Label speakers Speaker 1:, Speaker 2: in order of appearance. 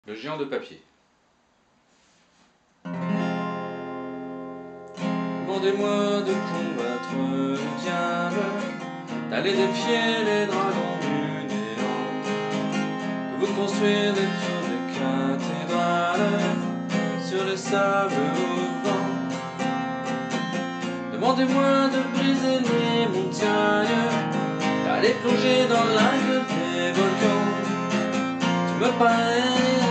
Speaker 1: Le géant de papier. Demandez-moi de combattre le diable, d'aller défier les dragons du néant, de vous construire des tours de cathédrales sur les sables mouvants. Demandez-moi de briser les montagnes, d'aller plonger dans la gueule des volcans. Tu me parais